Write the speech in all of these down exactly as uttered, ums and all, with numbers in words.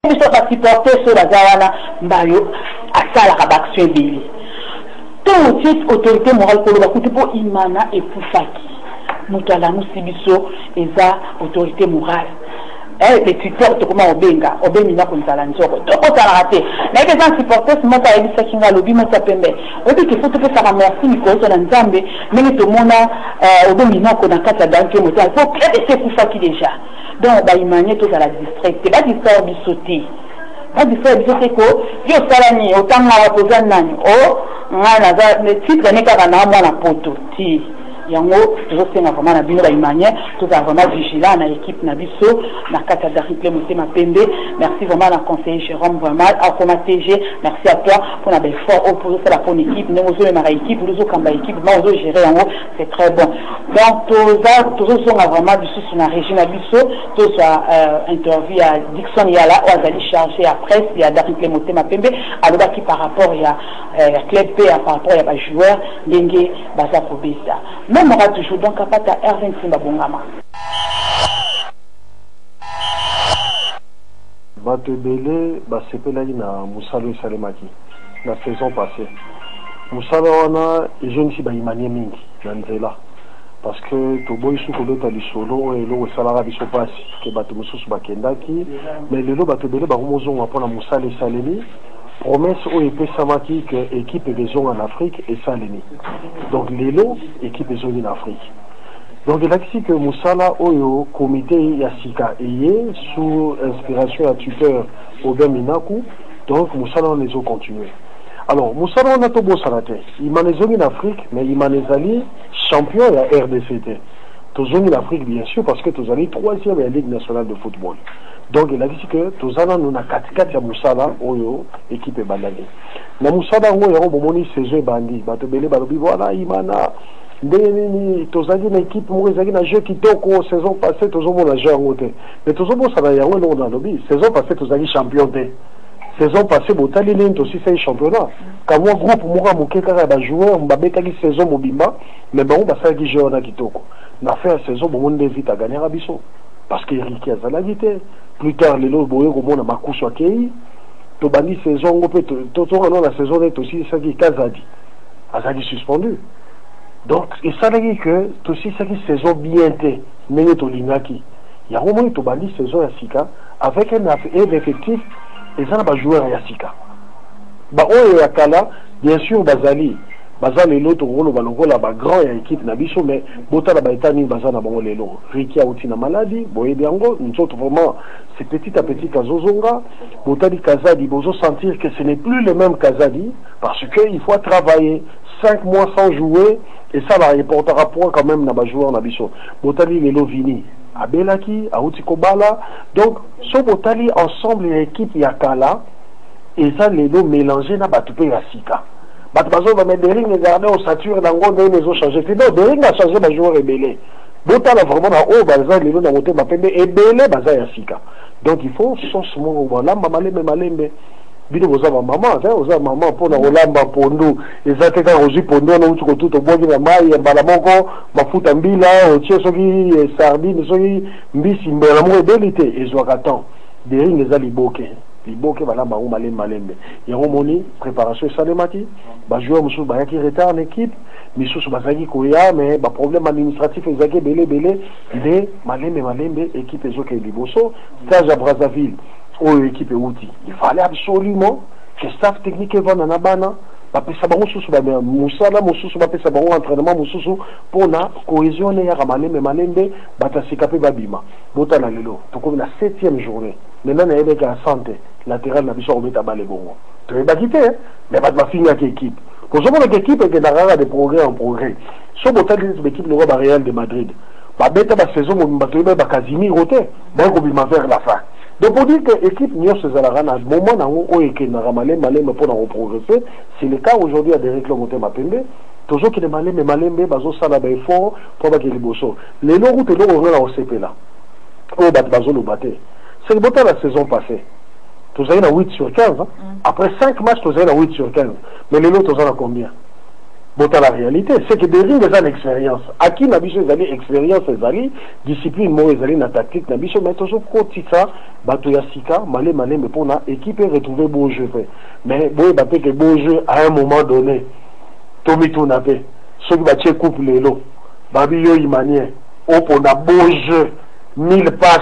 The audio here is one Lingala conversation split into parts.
biso ba supporter so bazawana mbayo asala ka action bili to titre autorité morale ko ba kuti po imana et poufaki mutala musibiso eza autorité morale eh les supports comment obenga obemina ko nzala nzoko to ko tala raté na ke sans supporter ce mota elisa kinga lobi mota pembe obi ke faut que ça merci ni ko na nzambe mais to mona obemina ko na kata danke mota faut que c'est poufaki déjà donc ba imanye to la district ba district bisoté ba district bisoté ko yo salani otanga wa pozana nani o ngana za le titre ne ka na mwana poto ti yango toujours c'est vraiment na bino ba imanye tout ça vraiment vigilant na équipe na biso na kata d'Aricle Motema Pembe. Merci vraiment à conseiller Jérôme vraiment à Koma T G, merci à toi pour la belle fort pour faire la bonne équipe nous aussi ma équipe nous aussi comme équipe moi aussi gérer en haut c'est très bon donc tout ça toujours sont vraiment biso sur la région na biso tout ça interview à Dixon Yala ou azali chargé à presse il y a d'Aricle Motema Pembe alors qui par rapport il y a club P par rapport il y a pas joueur ndenge baza kobesa même on toujours donc à pata R vingt-cinq Bongama. Bato belé ba sepelaki na musalo esalemaki na saison passée. Musalo wana jeune si ba imanie mingi na nzela parce que to boy su ko lota lisolo e lo esalaka biso pasi ke bato mususu bakendaki mais lelo bato belé ba komozonga mpona musalo esalemi promesse au epesamaki que équipe des en Afrique et saleni donc lelo équipe des en Afrique donc il a dit que Moussala oyo comité yasika eye sous inspiration à tuteur Obem Minaku donc Moussala on les a continué alors Moussala on a tout beau salate il m'a les en Afrique mais il m'a les alliés champion à R D C T tous en Afrique bien sûr parce que tous alliés troisième la Ligue nationale de football. Donc il a dit que tous les ans nous avons quatre quatre ya Moussala oyo équipe bandani. Na Moussala oyo yaro bomoni saison bandi bato belé balobi voilà imana ndeni tous les na équipe mo ezaki na jeu kitoko saison passée tous on a joué ngote. Mais tous on ça ya ngo na lobi saison passée tous ali champion té. Saison passée botali lento aussi c'est championnat. Quand moi groupe moka moké kaka ba joueur mbabetaki saison mobimba mais bon ba ça qui joueur na kitoko. Na fait saison bomoni vite à gagner abiso. Parce que Ricky a zalagité. Plus tard, les lots boyaux comme on a Makusu Akei, to bandi saison, on peut tout non la saison est aussi ça qui Kazadi, Azadi suspendu. Donc, et ça veut dire que tout aussi ça qui saison bien té, mais to Lingaki. Il y a au moins to bandi saison à Sika avec un effectif et ça n'a pas joué à Sika. Bah on est à Kala, bien sûr Bazali. Baza lelo to rolo balongo la ba grand ya équipe na biso mais bota la baitani baza na bango lelo Ricky a outi na maladie boye biango nous autres vraiment c'est petit à petit kazozonga bota di Kazadi bozo sentir que ce n'est plus le même Kazadi parce que il faut travailler cinq mois sans jouer et ça va reportera point quand même na ba joueur na biso bota di lelo vini abelaki a outi kobala donc so bota li ensemble l'équipe ya Kala et ça lelo mélanger na batupe ya Sika. Batbazo va mettre des rings et garder au sature dans le ils ont changé. Non, des rings a changé ma joueur ébélé. Bota la vraiment dans haut, baza les lots monté ma pembe ébélé baza yasika. Donc il faut sauce mon voilà mamale me malembe. Bido boza maman, hein, oza maman pour na olamba pondo. Ezate ka roji pondo na utuko tout au bois na mai ya balamoko, mafuta mbila, otie soki sardine soki mbisi mbela mo ébélité ezwaka des rings les aliboke. Liboke bala bango malembe malembe yango moni préparation salemati ba joueur musu ba yaki retard en équipe misusu bazaki koya mais ba problème administratif ezaki belé belé de malembe malembe équipe ezoke liboso stage à Brazzaville ou équipe outi il fallait absolument que staff technique va na bana ba pesa bango susu ba musala mususu ba pesa bango entraînement mususu pour na cohésion ya malembe malembe batasika pe babima bota na lelo to comme la septième journée maintenant na yebeka la santé latéral na biso obeta balé bongo to ba quitter mais pas de ma fille avec équipe pour ce moment l'équipe est dans de progrès en progrès so bota l'équipe le Real de Madrid ba beta ba saison mo ba to ba Casimiro roté ba ko bima vers la fin. Donc pour dire que l'équipe n'y a ce moment où il y a malé malé mais pour progresser, c'est le cas aujourd'hui à Derek Lomoté Mapembe. Toujours qu'il est malé mais malé mais bazo ça là bas fort pour pas qu'il y ait bosso. Les lots routes et lots on a au C P là. Au bat bazo le batté. C'est le bottin la saison passée. Tous avez na huit sur quinze. Hein? Après cinq matchs tous avez na huit sur quinze. Mais les lots tous en a combien? Bota la réalité, c'est que des rings ont une expérience. À qui n'a bicho ezali expérience ezali, discipline mo ezali na tactique n'a bicho mais toujours côté ça, bato ya sika, malé malé mais pour na équipe retrouver beau jeu fait. Mais boy bape que beau jeu à un moment donné. Tomi tout n'a pas. Ceux qui battent coupe les lots. Babi yo imanien. Au pour na beau jeu, mille passes.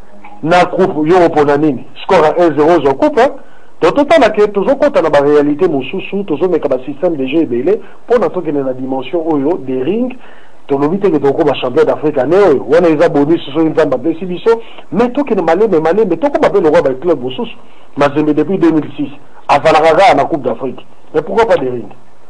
Na coupe yo pour na nini. Score à un zéro je coupe hein. Donc, tout le temps, toujours quand on a la réalité, mon sous-sous, toujours mais comme système de jeu est belé, pour notre que la dimension des rings, tu as vu que tu as champion d'Afrique année, on a les abonnés sur une femme de Sibiso, mais toi qui es malé, mais malé, mais toi qui m'appelle le roi du club, mon sous, mais depuis deux mille six, à Valaraga, à la Coupe d'Afrique. Mais pourquoi pas des rings?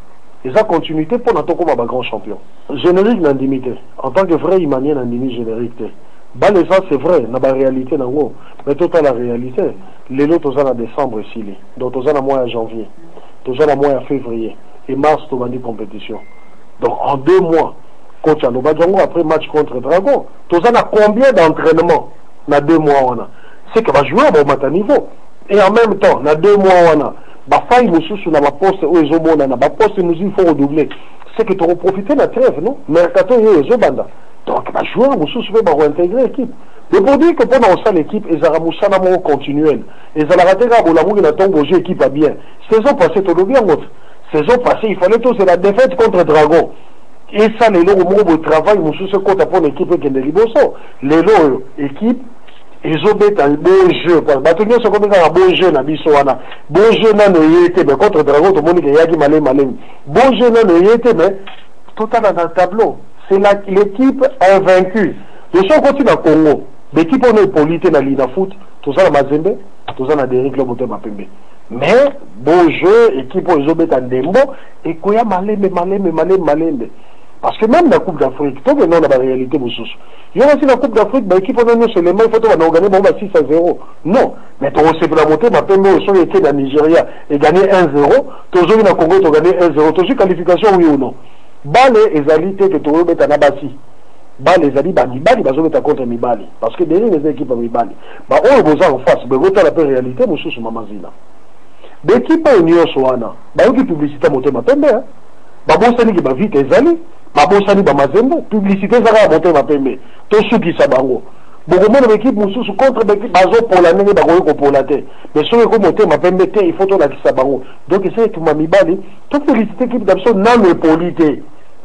Et ça, continuité pour notre comme un grand champion. Générique n'indimité. En tant que vrai imanien n'indimité générique. Bah les gens c'est vrai, n'a pas réalité dans l'eau. Mais tout à la réalité, les lots tous en décembre ici, donc tous en mois à janvier, tous en mois à février et mars tout va dire compétition. Donc en deux mois, coach à Nobadjango après match contre Dragon, tous en a combien d'entraînements dans deux mois on a? C'est que va jouer à bon niveau. Et en même temps, dans deux mois on a, bah faille nous sous na ma poste où ils ont bon na ba poste nous il faut redoubler. C'est que tu vas profiter de la trêve, non? Mercato et les banda. Donc, les joueurs, nous sommes intégrer l'équipe. Mais pour dire que pendant ça, l'équipe, ils ont un amour continuel. Ils ont raté l'amour de tombe jeu équipe à bien. Saison passée, tout le bien, saison passée, il fallait tout, c'est la défaite contre Dragon. Et ça, les lots, au moment où travail, nous sommes contre pour l'équipe qui est de Liboso. Les lots, équipe, ils ont mis un beau jeu. Parce que nous sommes un beau jeu, na bisoana. Beau jeu, n'a pas été, mais contre Dragon, tout le monde qui a dit malé, malé. Beau jeu, n'a pas été, mais tout dans le tableau. C'est l'équipe invaincue. De son côté, dans le Congo, l'équipe on est polité dans l'Ina foot, tout ça dans Mazembe, tout ça dans des règles de Mapembe. Mais, beau jeu, équipe on est en Dembo, et qu'on y a malé, mais malé, mais malé, malé. Parce que même dans la Coupe d'Afrique, tout le monde a la réalité, il y a aussi la Coupe d'Afrique, l'équipe on est sur les mains, il faut organiser six à zéro. Non, mais tu sais la montée, Mapembe, on est été dans le Nigeria et gagné un zéro, tu as dans le Congo, tu as gagné un zéro, tu as eu qualification, oui ou non? Bale ezalité que tu remets à Nabasi. Bale ezali ba mibali bazo mettre contre mibali parce que derrière les équipes mibali. Ba on besoin en face, mais votre la réalité monsieur sur mamazina. L'équipe union soana, ba yoki publicité monter ma pembe. Ba bosani ki ba vite ezali, ba bosani ba mazembe, publicité zara monter ma pembe. To suki sabango. Beaucoup de l'équipe monsieur contre l'équipe bazo pour la nene ba ko pour la terre. Mais sur ko monter ma pembe il faut to la ki sabango. Donc c'est tout ma mibali, toute félicité équipe d'abso nan le polité.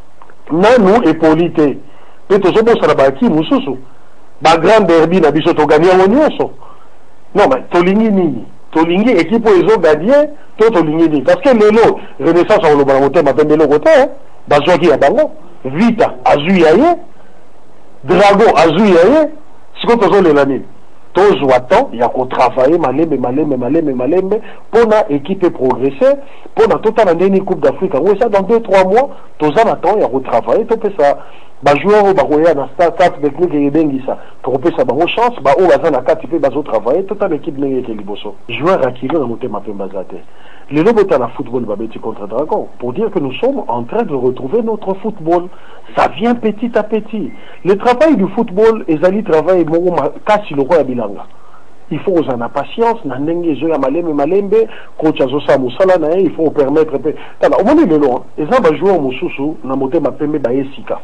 Nanou et polité. Peut-être que ça va être nous sous. Ba grand derby na biso to gagner en nyonso. Non mais tolingi nini. Tolingi équipe ils ont gagné, to tolingi nini parce que lelo renaissance on le balamote ma pembe le côté, ba joki ya bango, Vita azuyaye, Dragon azuyaye, ce que tozo le lani. Tous attend, il y a qu'on travaille, malembe, malembe, malembe, malembe, pour la équipe progresser, pour la totale année Coupe d'Afrique. Oui, ça, dans deux, trois mois, tous en attend, il y a qu'on travaille, tout ça. Bah, joueur au Baroya, dans start-up, technique et bengi ça. Pour que ça, bah, on chance, bah, on va dans la carte, il peut, bah, travailler, toute l'équipe n'est que liboso. Joueur à qui veut, monter ma peine basate. Les lobes à la football, bah, petit contre Dragon, pour dire que nous sommes en train de retrouver notre football. Ça vient petit à petit. Le travail du football, Ezali travail, mon kasi le roi à Bilanga. Il faut aux en patience, n'anenge zo ya malembe malembe, coach azosa musala na il faut permettre pe. Tala, au moment de l'eau, et ça va jouer au mususu, na moté ma pembe ba esika.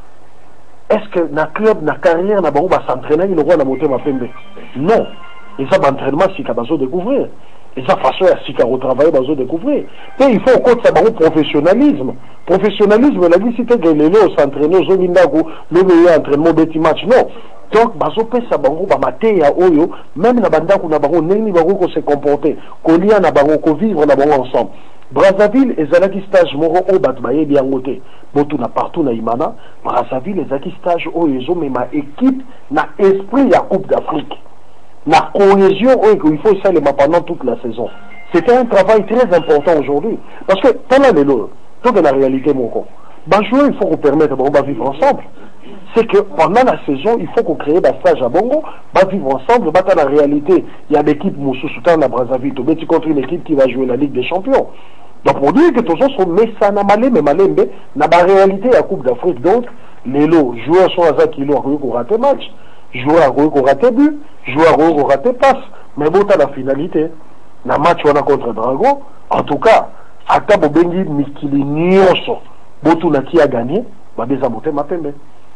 Est-ce que na club, na carrière, na ba s'entraîner, il roi na moté ma pembe? Non. Et ça, l'entraînement, c'est qu'à découvrir. Et ça, façon à Sika retravailler, dans découvrir. Et il faut encore ça, un professionnalisme. Professionnalisme, la vie, c'était que les lots s'entraîner, aux Zomindago, le meilleur entraînement, petit match. Non. Donc, bazo pesa bango, ba maté ya oyo, même na banda ko na bango, neni bango ko se comporter, ko lia na bango, ko vivre na bango ensemble. Brazzaville, ezalaki stage moro o bat baye biango te. Botu na partout na Imana, Brazzaville, ezalaki stage oyo, ezo mema équipe na esprit ya Coupe d'Afrique. La cohésion, il faut ça pendant toute la saison. C'était un travail très important aujourd'hui. Parce que, pendant les lots, tout de la réalité, mon con, bah, jouer, il faut qu'on permette de bah, vivre ensemble. C'est que pendant la saison, il faut qu'on crée des stages à Bongo, bah, vivre ensemble, bah, dans la réalité, il y a l'équipe Moussou Soutan à Brazzaville, tu contre une équipe qui va jouer la Ligue des Champions. Donc, pour dire que tous gens sont Messana Malé, mais Malembe, n'a pas réalité à la Coupe d'Afrique. Donc, les lots, joueurs sont à ça qui l'ont pour rater match. Jouer à Rouen qu'on rate but, jouer à Rouen qu'on rate passe, mais bon, t'as la finalité. Dans le match on a contre Dragon, en tout cas, à Tabo Bengi Mikili Nyonso, Botuna qui a gagné, bah des amotés ma pembe.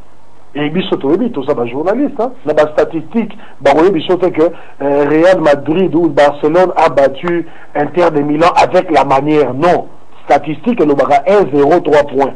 Et biso to ebi to ça ba journaliste hein, na ba statistique ba roye biso que euh, Real Madrid ou Barcelone a battu Inter de Milan avec la manière. Non, statistique le baga un zéro trois points.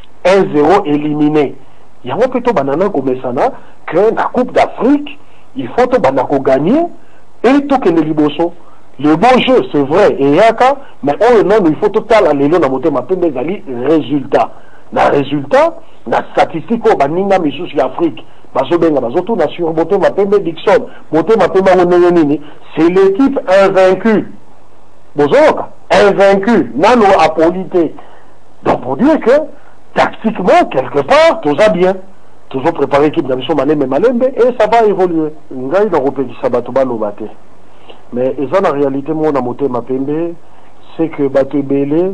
un zéro éliminé. Il y a un peu de banana comme ça que la Coupe d'Afrique, il faut to banako gagner et to que le liboso. Le bon jeu, c'est vrai, et yaka, mais oh non, il faut total aller dans monter ma pembe zali résultat. Na résultat, na statistique au baninga misus l'Afrique. Bazo benga bazo tout na sur monter ma pembe Dixon, monter ma pembe Oneyonini, c'est l'équipe invaincue. Bozoka, invaincue, nano apolité. Donc pour dire que tactiquement, quelque part, tout va bien. Toujours préparé l'équipe d'Amison Malembe Malembe et ça va évoluer. Ngai dans le pays Sabatoba Lobate. Mais en réalité, moi, on monté ma pembe, c'est que Bato Belé,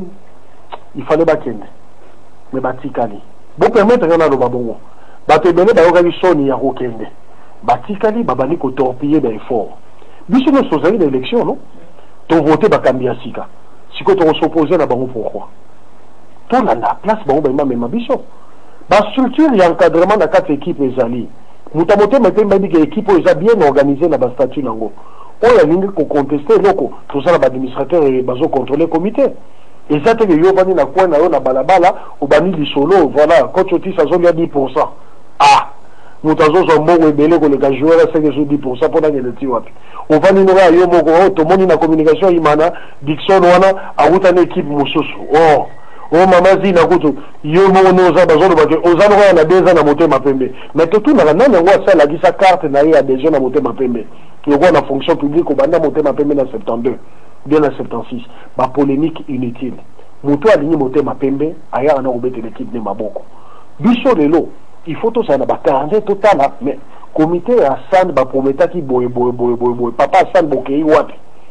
il fallait Bakende. Mais Batikali. Bon, permettre rien à l'Obabongo. Bato Belé, Bayogali Soni à Rokende. Batikali, Babani ko torpiller d'effort. Biso nous sommes allés d'élection, non? Ton voté Bakambia Sika. Si tu as s'opposé à Bango, pourquoi? Tout la place, Bango, Bama, mais Biso. Ba structure, il y a encadrement dans quatre équipes et Zali. Nous avons monté ma pembe, que l'équipe est bien organisée dans la statut Nango. On a ligne qu'on contestait, loko, tout ça, l'administrateur et bazo contrôler le comité. Et ça, c'est que yo bani na quoi na yo na balabala, ou bani di solo, voilà, quand tu dis ça, il y a dix pour cent. Ah! Nous avons un bon rebelle que le gars joueur a fait que dix pour cent pour gagner le tir. On va nous voir, yo moko, tout le monde in la communication, imana, Dixon, wana, a route une équipe moussousou. Oh! Oh maman zi na kutu yo mo no za bazo ba ke ozano ya na beza na motema pembe mais tout na na na ngwa ça la gisa carte na ya déjà na motema pembe yo kwa na fonction publique obanda motema pembe na soixante-douze bien na soixante-six ba polémique inutile moto aligné motema pembe aya na obete l'équipe ne maboko biso lelo il faut tout ça na ba quarante total mais comité à San ba prometa ki boye boye boye boye boye papa San bokei wapi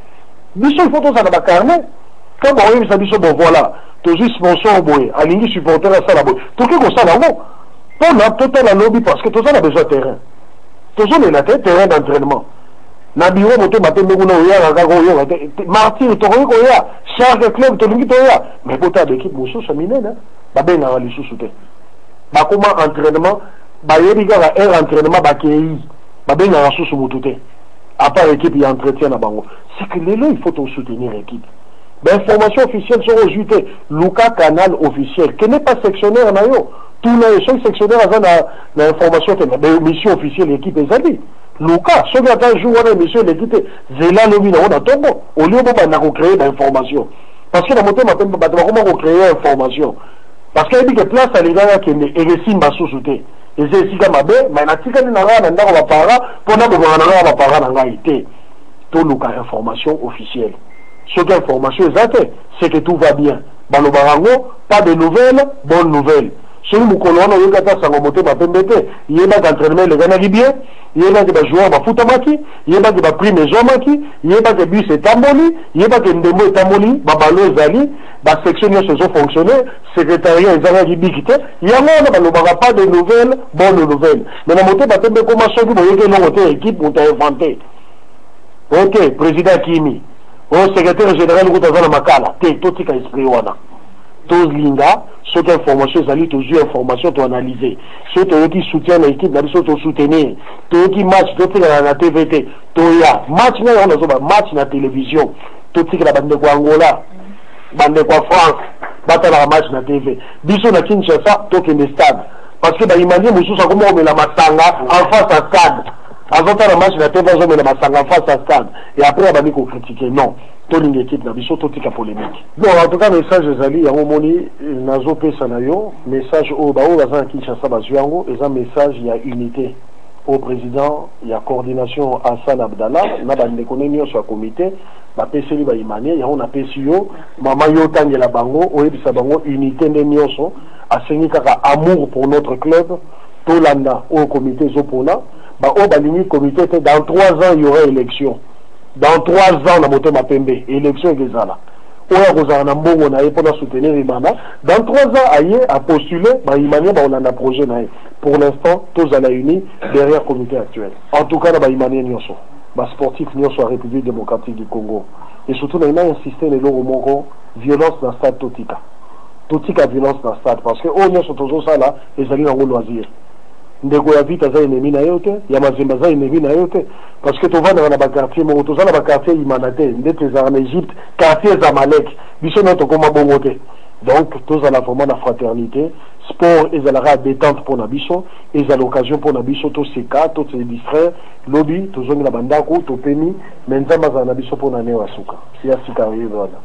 biso il faut tout ça na ba quarante quand on est biso bon voilà toujours sponsor boy, alingi supporter à ça la boy. Tout que ça là non. On a total un lobby parce que tout ça a besoin de terrain. Tout ça a terrain d'entraînement. Na bureau moto matin me guna oya la gago yo. Martyr to ko ya. Chaque club to lingi to ya. Mais pour ta équipe mosso samine na. Ba ben na ali sousouté. Ba comment entraînement, ba yebi ga un entraînement ba kei. Ba ben na sousou mutute. À part équipe il entretien na bango. C'est que les il faut soutenir l'équipe. L'information officielle sont rejetées. Luka canal officiel, qui n'est pas sectionnaire en ayo. Tous les gens sectionnaires ont l'information de mission officielle l'équipe est allée. Luka, ceux qui attendent jour à l'émission l'équipe Zela Lomina, on a tombo. Au lieu de créer l'information. Parce que la montée m'a dit comment recréer l'information. Parce qu'il y a des places à l'égard qui est récime à sous-souté. Et c'est ici comme mais il y a des gens qui ont para pour nous gouverner va para dans la été. Tout Luka information officielle. Ce qui est information exacte, c'est que tout va bien. Dans le barango, pas de nouvelles, bonnes nouvelles. Si nous colons, nous avons monté ma pembete, il y a des entraînements, les gars bien, il y a des joueurs qui foutent maki, il y a des prix maison maki, il y a des bus et tamboli, il y a des ndemo et tamboli, babalo zali, la section de saison fonctionnaire, secrétariat et zali bikite, il y a pas de nouvelles, bonnes nouvelles. Mais la montée ma pembete, comment ça, vous voyez que nous équipe pour t'inventer. Ok, président Kimi. Au secrétaire général Goutazana Makala, t'es tout qui a esprit wana. Tous linga, ceux qui information, ils tous eu information, tu analyser. Ceux qui soutiennent l'équipe, ils sont soutenir. Ceux qui match, tout qui la T V T, tout ya. Match, on a match na télévision. Tout qui la bande de Angola, bande de France, battre la match na T V. Biso na Kinshasa, tout qui est stade. Parce que bah imagine, Moussou, ça comment on met la masanga en face à stade. Avant la match, la T V, on met la masanga en face à stade. Et après, on va nous critiquer. Non. Tout l'équipe n'a pas tout la polémique. Bon, en tout cas, message des alliés, il y a un moment, nazo pe sanayo, message au bao, bazan Kinshasa bazuango, et un message, il y a unité. Au président, il y a coordination Hassan Abdallah, n'a pas de l'économie sur le comité, ma P C li ba imani, il y a un P C O, maman yotan de la bango, oye bisa bango, unité de nyoso, a saigné kaka amour pour notre club, Tolanda, au comité Zopona, bah, au balini comité, dans trois ans, il y aura élection. Dans trois ans, on a monté ma pembe, élection et là. Oya Rosana Mbongo na pour soutenir Imana. Dans trois ans, aïe, a postulé, bah, Imani, bah, on a un projet naïe. Pour l'instant, tous à la unie, derrière le comité actuel. En tout cas, bah, Imani Nyonso. Bah, sportif Nyonso à République démocratique du Congo. Et surtout, on a insisté, les lots au Moro, violence dans le stade Totika. totika violence dans stade parce que on nyonso tozosala ezali nango loisir ndeko ya vite aza ennemi na yo te ya mazemba aza ennemi na yo te parce que tovandaka na baquartier moko toza na baquartier imana te ndete ezalaka na Égypte quartier Zamalek biso nyonso tokóma bongo te donc tozala vraiment na fraternité sport ezalaka détente mpona biso ezala occasion mpona biso toseka tose distraire lobi tozongi na bandako topemi me nzambe azala na biso mpona neo ya suka ya sika oyebi wana.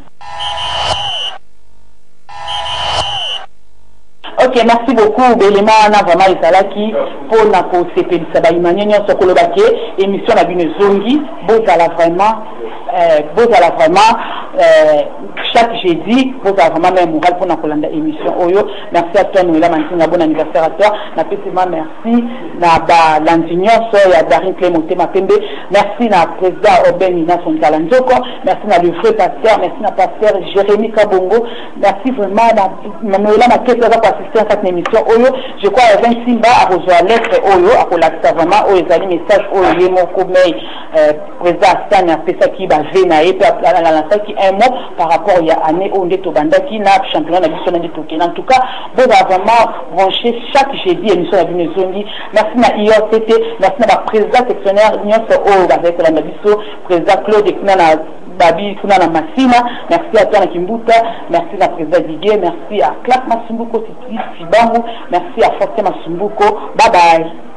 Ok, merci beaucoup. Belema na vraiment ezalaki pour na ko sepelisa ba imanye nyonso kolobaki émission na bino zongi bozala vraiment euh bozala vraiment euh chaque jeudi bozala vraiment même moral pour na kolanda émission oyo. Merci à toi Noëlla Mantinga, bon anniversaire à toi. Na pesema merci na ba l'antignon so ya Darin Clémenté Mapembe. Merci na président Oben Mina Sontala Nzoko. Merci na le vrai pasteur, merci na pasteur Jérémy Kabongo. Merci vraiment na Noëlla Makete za assister à cette émission oyo. Je crois à vingt Simba à rejoindre lettre oyo à collecter vraiment oyo ezali message oyo yemo komei euh président Stan a fait ça qui va vena et puis la la ça qui un mot par rapport il y a année on est au bandaki na championnat national de Tokyo. En tout cas, vous avez vraiment branché chaque jeudi émission à Bino Zongi. Merci à I O T T, merci à la président sectionnaire Nyonso O avec la Nabiso, président Claude Kunana Babi Kunana Massina, merci à toi Kimbuta, merci à la président Didier, merci à Clark Masumbuko Titi Sibangu, merci à Forte Masumbuko. Bye bye.